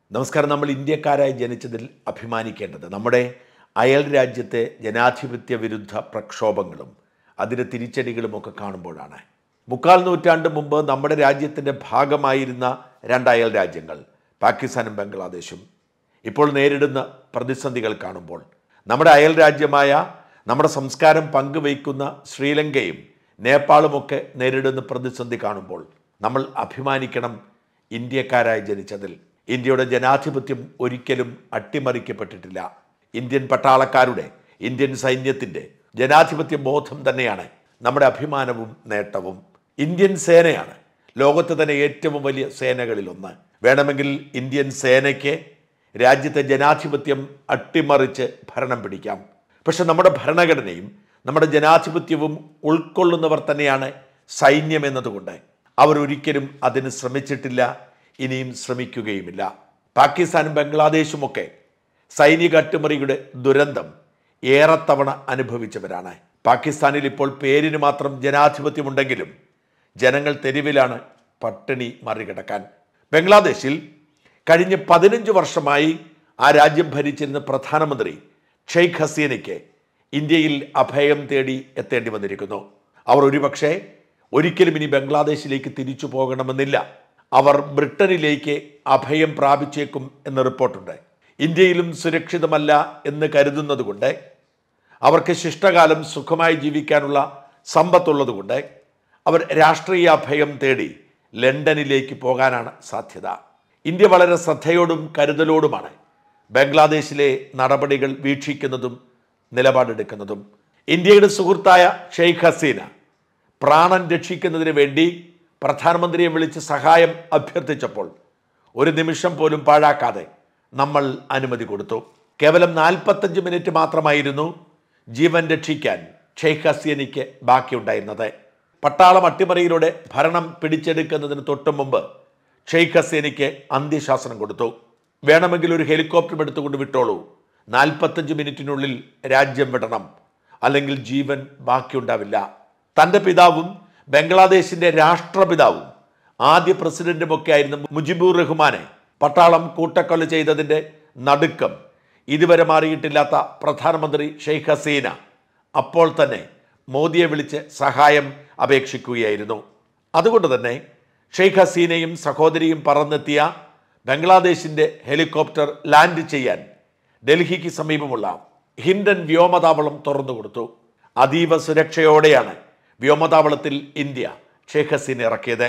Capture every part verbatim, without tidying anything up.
നമസ്കാരം. നമ്മൾ ഇന്ത്യക്കാരായി ജനിച്ചതിൽ അഭിമാനിക്കേണ്ടത് നമ്മുടെ അയൽ രാജ്യത്തെ ജനാധിപത്യ വിരുദ്ധ പ്രക്ഷോഭങ്ങളും അതിൻ്റെ തിരിച്ചടികളുമൊക്കെ കാണുമ്പോഴാണ്. മുക്കാൽ നൂറ്റാണ്ട് മുമ്പ് നമ്മുടെ രാജ്യത്തിൻ്റെ ഭാഗമായിരുന്ന രണ്ട് അയൽ രാജ്യങ്ങൾ പാകിസ്ഥാനും ബംഗ്ലാദേശും ഇപ്പോൾ നേരിടുന്ന പ്രതിസന്ധികൾ കാണുമ്പോൾ, നമ്മുടെ അയൽ രാജ്യമായ നമ്മുടെ സംസ്കാരം പങ്കുവയ്ക്കുന്ന ശ്രീലങ്കയും നേപ്പാളുമൊക്കെ നേരിടുന്ന പ്രതിസന്ധി കാണുമ്പോൾ നമ്മൾ അഭിമാനിക്കണം ഇന്ത്യക്കാരായി ജനിച്ചതിൽ. ഇന്ത്യയുടെ ജനാധിപത്യം ഒരിക്കലും അട്ടിമറിക്കപ്പെട്ടിട്ടില്ല. ഇന്ത്യൻ പട്ടാളക്കാരുടെ, ഇന്ത്യൻ സൈന്യത്തിൻ്റെ ജനാധിപത്യ ബോധം തന്നെയാണ് നമ്മുടെ അഭിമാനവും നേട്ടവും. ഇന്ത്യൻ സേനയാണ് ലോകത്തെ തന്നെ ഏറ്റവും വലിയ സേനകളിലൊന്ന്. വേണമെങ്കിൽ ഇന്ത്യൻ സേനയ്ക്ക് രാജ്യത്തെ ജനാധിപത്യം അട്ടിമറിച്ച് ഭരണം പിടിക്കാം. പക്ഷെ നമ്മുടെ ഭരണഘടനയും നമ്മുടെ ജനാധിപത്യവും ഉൾക്കൊള്ളുന്നവർ തന്നെയാണ് സൈന്യം എന്നതുകൊണ്ട് അവരൊരിക്കലും അതിന് ശ്രമിച്ചിട്ടില്ല, ഇനിയും ശ്രമിക്കുകയുമില്ല. പാകിസ്ഥാനും ബംഗ്ലാദേശുമൊക്കെ സൈനിക അട്ടിമറിയുടെ ദുരന്തം ഏറെ തവണ അനുഭവിച്ചവരാണ്. പാകിസ്ഥാനിൽ ഇപ്പോൾ പേരിന് മാത്രം ജനാധിപത്യമുണ്ടെങ്കിലും ജനങ്ങൾ തെരുവിലാണ് പട്ടിണി മറികടക്കാൻ. ബംഗ്ലാദേശിൽ കഴിഞ്ഞ പതിനഞ്ച് വർഷമായി ആ രാജ്യം ഭരിച്ചിരുന്ന പ്രധാനമന്ത്രി ഷെയ്ഖ് ഹസീനയ്ക്ക് ഇന്ത്യയിൽ അഭയം തേടി എത്തേണ്ടി വന്നിരിക്കുന്നു. അവർ ഒരുപക്ഷെ ഒരിക്കലും ഇനി ബംഗ്ലാദേശിലേക്ക് തിരിച്ചു പോകണമെന്നില്ല. അവർ ബ്രിട്ടനിലേക്ക് അഭയം പ്രാപിച്ചേക്കും എന്ന റിപ്പോർട്ടുണ്ട്. ഇന്ത്യയിലും സുരക്ഷിതമല്ല എന്ന് കരുതുന്നത് കൊണ്ട്, അവർക്ക് ശിഷ്ടകാലം സുഖമായി ജീവിക്കാനുള്ള സമ്പത്തുള്ളതുകൊണ്ട് അവർ രാഷ്ട്രീയ അഭയം തേടി ലണ്ടനിലേക്ക് പോകാനാണ് സാധ്യത. ഇന്ത്യ വളരെ ശ്രദ്ധയോടും കരുതലോടുമാണ് ബംഗ്ലാദേശിലെ നടപടികൾ വീക്ഷിക്കുന്നതും നിലപാടെടുക്കുന്നതും. ഇന്ത്യയുടെ സുഹൃത്തായ ഷെയ്ഖ് ഹസീന പ്രാണൻ രക്ഷിക്കുന്നതിന് വേണ്ടി പ്രധാനമന്ത്രിയെ വിളിച്ച് സഹായം അഭ്യർത്ഥിച്ചപ്പോൾ ഒരു നിമിഷം പോലും പാഴാക്കാതെ നമ്മൾ അനുമതി കൊടുത്തു. കേവലം നാൽപ്പത്തഞ്ച് മിനിറ്റ് മാത്രമായിരുന്നു ജീവൻ രക്ഷിക്കാൻ ഷെയ്ഖ് ഹസീനയ്ക്ക് ബാക്കിയുണ്ടായിരുന്നത്. പട്ടാളം അട്ടിമറിയിലൂടെ ഭരണം പിടിച്ചെടുക്കുന്നതിന് തൊട്ടു മുമ്പ് ഷെയ്ഖ് ഹസീനയ്ക്ക് അന്ത്യശാസനം കൊടുത്തു. വേണമെങ്കിൽ ഒരു ഹെലികോപ്റ്റർ എടുത്തുകൊണ്ട് വിട്ടോളൂ, നാൽപ്പത്തഞ്ച് മിനിറ്റിനുള്ളിൽ രാജ്യം വിടണം, അല്ലെങ്കിൽ ജീവൻ ബാക്കിയുണ്ടാവില്ല. തൻ്റെ പിതാവും ബംഗ്ലാദേശിൻ്റെ രാഷ്ട്രപിതാവും ആദ്യ പ്രസിഡന്റുമൊക്കെ ആയിരുന്ന മുജിബുർ റഹ്മാനെ പട്ടാളം കൂട്ടക്കൊല ചെയ്തതിൻ്റെ നടുക്കം ഇതുവരെ മാറിയിട്ടില്ലാത്ത പ്രധാനമന്ത്രി ഷെയ്ഖ് ഹസീന അപ്പോൾ തന്നെ മോദിയെ വിളിച്ച് സഹായം അപേക്ഷിക്കുകയായിരുന്നു. അതുകൊണ്ട് തന്നെ ഷെയ്ഖ് ഹസീനയും സഹോദരിയും പറന്നെത്തിയ ബംഗ്ലാദേശിൻ്റെ ഹെലികോപ്റ്റർ ലാൻഡ് ചെയ്യാൻ ഡൽഹിക്ക് സമീപമുള്ള ഹിൻഡൻ വ്യോമതാവളം തുറന്നു കൊടുത്തു. അതീവ സുരക്ഷയോടെയാണ് വ്യോമതാവളത്തിൽ ഇന്ത്യ ഷെയ്ഖ് ഹസീന ഇറക്കിയത്.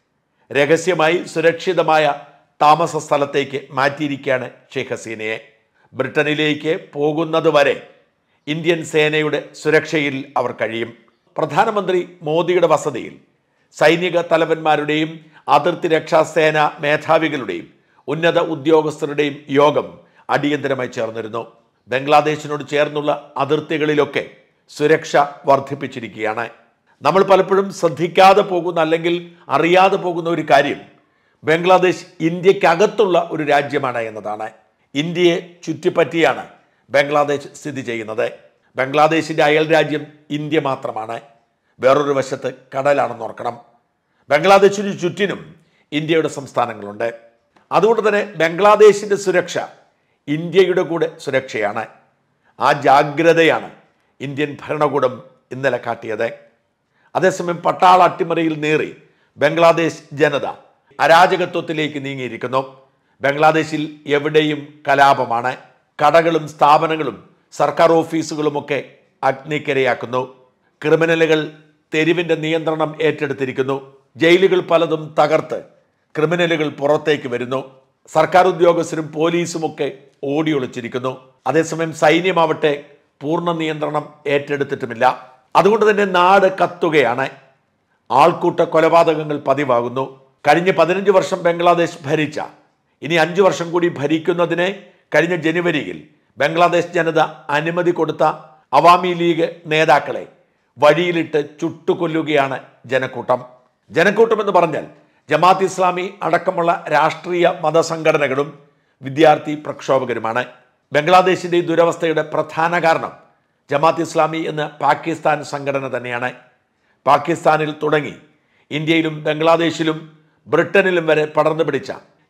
രഹസ്യമായി സുരക്ഷിതമായ താമസ സ്ഥലത്തേക്ക് മാറ്റിയിരിക്കുകയാണ് ഷെയ്ഖ് ഹസീനയെ. ബ്രിട്ടനിലേക്ക് പോകുന്നത് വരെ ഇന്ത്യൻ സേനയുടെ സുരക്ഷയിൽ അവർ കഴിയും. പ്രധാനമന്ത്രി മോദിയുടെ വസതിയിൽ സൈനിക തലവന്മാരുടെയും അതിർത്തി രക്ഷാസേന മേധാവികളുടെയും ഉന്നത ഉദ്യോഗസ്ഥരുടെയും യോഗം അടിയന്തരമായി ചേർന്നിരുന്നു. ബംഗ്ലാദേശിനോട് ചേർന്നുള്ള അതിർത്തികളിലൊക്കെ സുരക്ഷ വർദ്ധിപ്പിച്ചിരിക്കുകയാണ്. നമ്മൾ പലപ്പോഴും ശ്രദ്ധിക്കാതെ പോകുന്ന, അല്ലെങ്കിൽ അറിയാതെ പോകുന്ന ഒരു കാര്യം, ബംഗ്ലാദേശ് ഇന്ത്യക്കകത്തുള്ള ഒരു രാജ്യമാണ് എന്നതാണ്. ഇന്ത്യയെ ചുറ്റിപ്പറ്റിയാണ് ബംഗ്ലാദേശ് സ്ഥിതി ചെയ്യുന്നത്. ബംഗ്ലാദേശിൻ്റെ അയൽ രാജ്യം ഇന്ത്യ മാത്രമാണ്. വേറൊരു വശത്ത് കടലാണെന്ന് ഓർക്കണം. ബംഗ്ലാദേശിന് ചുറ്റിനും ഇന്ത്യയുടെ സംസ്ഥാനങ്ങളുണ്ട്. അതുകൊണ്ട് തന്നെ ബംഗ്ലാദേശിൻ്റെ സുരക്ഷ ഇന്ത്യയുടെ കൂടെ സുരക്ഷയാണ്. ആ ജാഗ്രതയാണ് ഇന്ത്യൻ ഭരണകൂടം ഇന്നലെ കാട്ടിയത്. അതേസമയം പട്ടാള അട്ടിമറിയിൽ നേറി ബംഗ്ലാദേശ് ജനത അരാജകത്വത്തിലേക്ക് നീങ്ങിയിരിക്കുന്നു. ബംഗ്ലാദേശിൽ എവിടെയും കലാപമാണ്. കടകളും സ്ഥാപനങ്ങളും സർക്കാർ ഓഫീസുകളുമൊക്കെ അഗ്നിക്കിരയാക്കുന്നു. ക്രിമിനലുകൾ തെരുവിൻ്റെ നിയന്ത്രണം ഏറ്റെടുത്തിരിക്കുന്നു. ജയിലുകൾ പലതും തകർത്ത് ക്രിമിനലുകൾ പുറത്തേക്ക് വരുന്നു. സർക്കാർ ഉദ്യോഗസ്ഥരും പോലീസുമൊക്കെ ഓടിയൊളിച്ചിരിക്കുന്നു. അതേസമയം സൈന്യമാവട്ടെ പൂർണ്ണ നിയന്ത്രണം ഏറ്റെടുത്തിട്ടുമില്ല. അതുകൊണ്ട് തന്നെ നാട് കത്തുകയാണ്. ആൾക്കൂട്ട കൊലപാതകങ്ങൾ പതിവാകുന്നു. കഴിഞ്ഞ പതിനഞ്ച് വർഷം ബംഗ്ലാദേശ് ഭരിച്ച, ഇനി അഞ്ചു വർഷം കൂടി ഭരിക്കുന്നതിന് കഴിഞ്ഞ ജനുവരിയിൽ ബംഗ്ലാദേശ് ജനത അനുമതി കൊടുത്ത അവാമി ലീഗ് നേതാക്കളെ വഴിയിലിട്ട് ചുട്ടുകൊല്ലുകയാണ് ജനക്കൂട്ടം. ജനക്കൂട്ടം എന്ന് പറഞ്ഞാൽ ജമാഅത്ത് ഇസ്ലാമി അടക്കമുള്ള രാഷ്ട്രീയ മതസംഘടനകളും വിദ്യാർത്ഥി പ്രക്ഷോഭകരുമാണ്. ബംഗ്ലാദേശിൻ്റെ ഈ ദുരവസ്ഥയുടെ പ്രധാന കാരണം ജമാഅത്ത് ഇസ്ലാമി എന്ന പാകിസ്ഥാൻ സംഘടന തന്നെയാണ്. പാകിസ്ഥാനിൽ തുടങ്ങി ഇന്ത്യയിലും ബംഗ്ലാദേശിലും ബ്രിട്ടനിലും വരെ പടർന്നു പിടിച്ച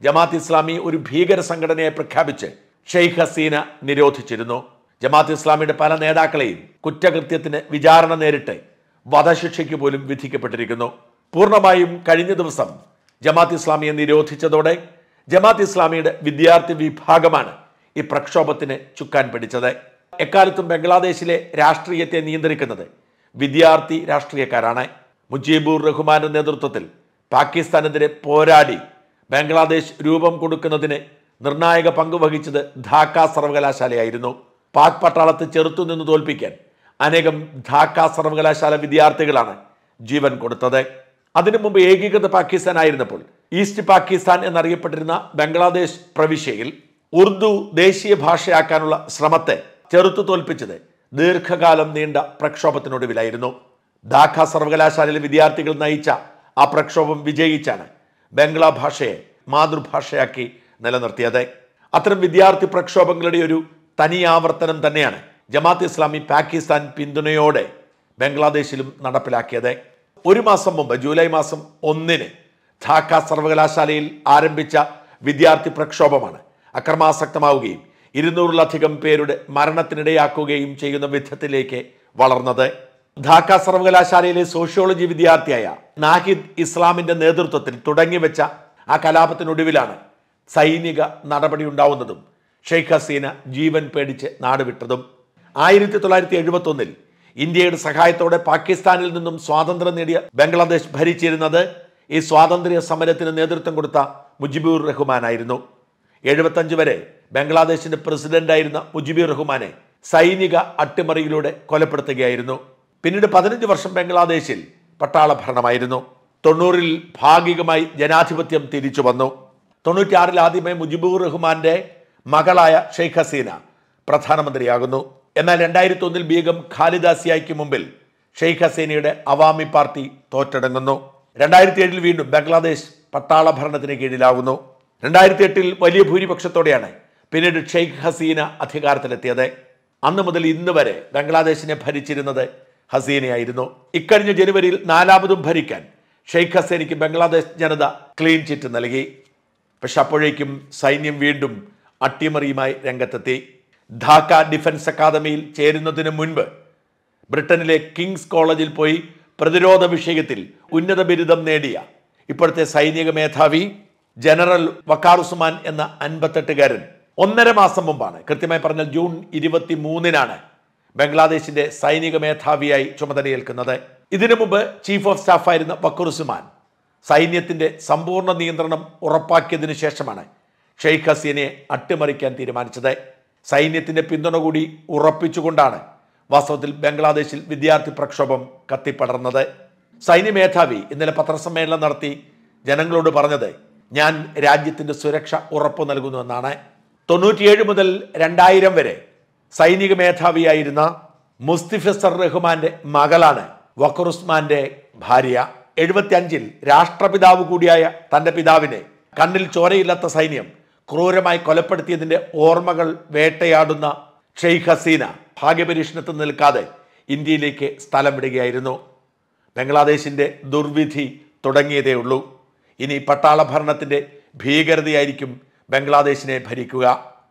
ജമാഅത്ത് ഇസ്ലാമി ഒരു ഭീകര സംഘടനയെ പ്രഖ്യാപിച്ച് ഷെയ്ഖ് ഹസീന നിരോധിച്ചിരുന്നു. ജമാഅത്ത് ഇസ്ലാമിയുടെ പല നേതാക്കളെയും കുറ്റകൃത്യത്തിന് വിചാരണ നേരിട്ട് വധശിക്ഷയ്ക്ക് പോലും വിധിക്കപ്പെട്ടിരിക്കുന്നു. പൂർണ്ണമായും കഴിഞ്ഞ ദിവസം ജമാഅത്ത് ഇസ്ലാമിയെ നിരോധിച്ചതോടെ ജമാഅത്ത് ഇസ്ലാമിയുടെ വിദ്യാർത്ഥി വിഭാഗമാണ് ഈ പ്രക്ഷോഭത്തിന് ചുക്കാൻ പിടിച്ചത്. എക്കാലത്തും ബംഗ്ലാദേശിലെ രാഷ്ട്രീയത്തെ നിയന്ത്രിക്കുന്നത് വിദ്യാർത്ഥി രാഷ്ട്രീയക്കാരാണ്. മുജീബുർ റഹ്മാന്റെ നേതൃത്വത്തിൽ പാകിസ്ഥാനെതിരെ പോരാടി ബംഗ്ലാദേശ് രൂപം കൊടുക്കുന്നതിന് നിർണായക പങ്ക് വഹിച്ചത് ധാക്ക സർവകലാശാലയായിരുന്നു. പാക് പട്ടാളത്തെ ചെറുത്തുനിന്ന് തോൽപ്പിക്കാൻ അനേകം ധാക്ക സർവകലാശാല വിദ്യാർത്ഥികളാണ് ജീവൻ കൊടുത്തത്. അതിനു മുമ്പ് ഏകീകൃത പാകിസ്ഥാൻ ആയിരുന്നപ്പോൾ ഈസ്റ്റ് പാകിസ്ഥാൻ എന്നറിയപ്പെട്ടിരുന്ന ബംഗ്ലാദേശ് പ്രവിശ്യയിൽ ഉറുദു ദേശീയ ഭാഷയാക്കാനുള്ള ശ്രമത്തെ ചെറുത്തു തോൽപ്പിച്ചത് ദീർഘകാലം നീണ്ട പ്രക്ഷോഭത്തിനൊടുവിലായിരുന്നു. ധാക്ക സർവകലാശാലയിലെ വിദ്യാർത്ഥികൾ നയിച്ച ആ പ്രക്ഷോഭം വിജയിച്ചാണ് ബംഗ്ലാ ഭാഷയെ മാതൃഭാഷയാക്കി നിലനിർത്തിയത്. അത്തരം വിദ്യാർത്ഥി പ്രക്ഷോഭങ്ങളുടെ ഒരു തനി ആവർത്തനം തന്നെയാണ് ജമാഅത്ത് ഇസ്ലാമി പാകിസ്ഥാൻ പിന്തുണയോടെ ബംഗ്ലാദേശിലും നടപ്പിലാക്കിയത്. ഒരു മാസം മുമ്പ് ജൂലൈ മാസം ഒന്നിന് ധാക്ക സർവകലാശാലയിൽ ആരംഭിച്ച വിദ്യാർത്ഥി പ്രക്ഷോഭമാണ് അക്രമാസക്തമാവുകയും ഇരുന്നൂറിലധികം പേരുടെ മരണത്തിനിടയാക്കുകയും ചെയ്യുന്ന വിധത്തിലേക്ക് വളർന്നത്. ധാക്ക സർവകലാശാലയിലെ സോഷ്യോളജി വിദ്യാർത്ഥിയായ നാഹിദ് ഇസ്ലാമിന്റെ നേതൃത്വത്തിൽ തുടങ്ങിവെച്ച ആ കലാപത്തിനൊടുവിലാണ് സൈനിക നടപടി ഉണ്ടാവുന്നതും ഷെയ്ഖ് ഹസീന ജീവൻ പേടിച്ച് നാടുവിട്ടതും. ആയിരത്തി തൊള്ളായിരത്തി എഴുപത്തി ഒന്നിൽ ഇന്ത്യയുടെ സഹായത്തോടെ പാകിസ്ഥാനിൽ നിന്നും സ്വാതന്ത്ര്യം നേടിയ ബംഗ്ലാദേശ് ഭരിച്ചിരുന്നത് ഈ സ്വാതന്ത്ര്യ സമരത്തിന് നേതൃത്വം കൊടുത്ത മുജിബുർ റഹ്മാനായിരുന്നു. എഴുപത്തഞ്ച് വരെ ബംഗ്ലാദേശിന്റെ പ്രസിഡന്റായിരുന്ന മുജിബുർ റഹ്മാനെ സൈനിക അട്ടിമറിയിലൂടെ കൊലപ്പെടുത്തുകയായിരുന്നു. പിന്നീട് പതിനഞ്ച് വർഷം ബംഗ്ലാദേശിൽ പട്ടാള ഭരണമായിരുന്നു. തൊണ്ണൂറിൽ ഭാഗികമായി ജനാധിപത്യം തിരിച്ചു വന്നു. തൊണ്ണൂറ്റിയാറിൽ ആദ്യമായി മുജിബുർ റഹ്മാന്റെ മകളായ ഷെയ്ഖ് ഹസീന പ്രധാനമന്ത്രിയാകുന്നു. എന്നാൽ രണ്ടായിരത്തി ഒന്നിൽ ബീഗം ഖാലിദ സിയയ്ക്ക് മുമ്പിൽ ഷെയ്ഖ് ഹസീനയുടെ അവാമി പാർട്ടി തോറ്റടങ്ങുന്നു. രണ്ടായിരത്തി ഏഴിൽ വീണ്ടും ബംഗ്ലാദേശ് പട്ടാള ഭരണത്തിന് കീഴിലാകുന്നു. രണ്ടായിരത്തി എട്ടിൽ വലിയ ഭൂരിപക്ഷത്തോടെയാണ് പിന്നീട് ഷെയ്ഖ് ഹസീന അധികാരത്തിലെത്തിയത്. അന്ന് മുതൽ ഇന്ന് വരെ ബംഗ്ലാദേശിനെ ഭരിച്ചിരുന്നത് ഹസീനയായിരുന്നു. ഇക്കഴിഞ്ഞ ജനുവരിയിൽ നാലാമതും ഭരിക്കാൻ ഷെയ്ഖ് ഹസീനയ്ക്ക് ബംഗ്ലാദേശ് ജനത ക്ലീൻ ചിറ്റ് നൽകി. പക്ഷെ അപ്പോഴേക്കും സൈന്യം വീണ്ടും അട്ടിമറിയുമായി രംഗത്തെത്തി. ധാക്ക ഡിഫൻസ് അക്കാദമിയിൽ ചേരുന്നതിന് മുൻപ് ബ്രിട്ടനിലെ കിങ്സ് കോളേജിൽ പോയി പ്രതിരോധ വിഷയത്തിൽ ഉന്നത ബിരുദം നേടിയ ഇപ്പോഴത്തെ സൈനിക മേധാവി ജനറൽ വക്കാറുസുമാൻ എന്ന അൻപത്തെട്ടുകാരൻ ഒന്നര മാസം മുമ്പാണ്, കൃത്യമായി പറഞ്ഞാൽ ജൂൺ ഇരുപത്തി മൂന്നിനാണ് ബംഗ്ലാദേശിന്റെ സൈനിക മേധാവിയായി ചുമതലയേൽക്കുന്നത്. ഇതിനു മുമ്പ് ചീഫ് ഓഫ് സ്റ്റാഫായിരുന്ന വക്കാറുസുമാൻ സൈന്യത്തിന്റെ സമ്പൂർണ്ണ നിയന്ത്രണം ഉറപ്പാക്കിയതിനു ശേഷമാണ് ഷെയ്ഖ് ഹസീനയെ അട്ടിമറിക്കാൻ തീരുമാനിച്ചത്. സൈന്യത്തിന്റെ പിന്തുണ കൂടി ഉറപ്പിച്ചുകൊണ്ടാണ് വാസ്തവത്തിൽ ബംഗ്ലാദേശിൽ വിദ്യാർത്ഥി പ്രക്ഷോഭം കത്തിപ്പടർന്നത്. സൈന്യ മേധാവി ഇന്നലെ പത്രസമ്മേളനം നടത്തി ജനങ്ങളോട് പറഞ്ഞത്, ഞാൻ രാജ്യത്തിന്റെ സുരക്ഷ ഉറപ്പു നൽകുന്നുവെന്നാണ്. തൊണ്ണൂറ്റിയേഴ് മുതൽ രണ്ടായിരം വരെ സൈനിക മേധാവിയായിരുന്ന മുസ്തിഫസർ റഹ്മാന്റെ മകളാണ് വഖറുസ്മാന്റെ ഭാര്യ. എഴുപത്തി അഞ്ചിൽ രാഷ്ട്രപിതാവ് കൂടിയായ തന്റെ പിതാവിനെ കണ്ണിൽ ചോരയില്ലാത്ത സൈന്യം ക്രൂരമായി കൊലപ്പെടുത്തിയതിന്റെ ഓർമ്മകൾ വേട്ടയാടുന്ന ഷെയ്ഖ് ഹസീന ഭാഗ്യപരീക്ഷണത്തിൽ നിൽക്കാതെ ഇന്ത്യയിലേക്ക് സ്ഥലം വിടുകയായിരുന്നു. ബംഗ്ലാദേശിന്റെ ദുർവിധി തുടങ്ങിയതേ ഉള്ളൂ. ഇനി പട്ടാള ഭരണത്തിന്റെ ഭീകരതയായിരിക്കും ബംഗ്ലാദേശിനെ ഭരിക്കുക.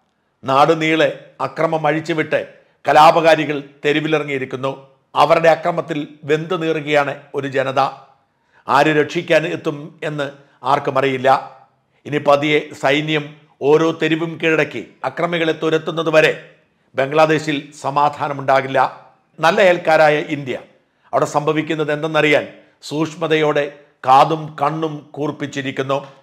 നാടുനീളെ അക്രമം അഴിച്ചുവിട്ട് കലാപകാരികൾ തെരുവിലിറങ്ങിയിരിക്കുന്നു. അവരുടെ അക്രമത്തിൽ വെന്തു നീറുകയാണ് ഒരു ജനത. ആര് രക്ഷിക്കാൻ എത്തും എന്ന് ആർക്കും അറിയില്ല. ഇനി പതിയെ സൈന്യം ഓരോ തെരുവും കീഴടക്കി അക്രമികളെ തുരത്തുന്നത് വരെ ബംഗ്ലാദേശിൽ സമാധാനമുണ്ടാകില്ല. നല്ല അയൽക്കാരായ ഇന്ത്യ അവിടെ സംഭവിക്കുന്നത് എന്തെന്നറിയാൻ സൂക്ഷ്മതയോടെ കാതും കണ്ണും കൂർപ്പിച്ചിരിക്കുന്നു.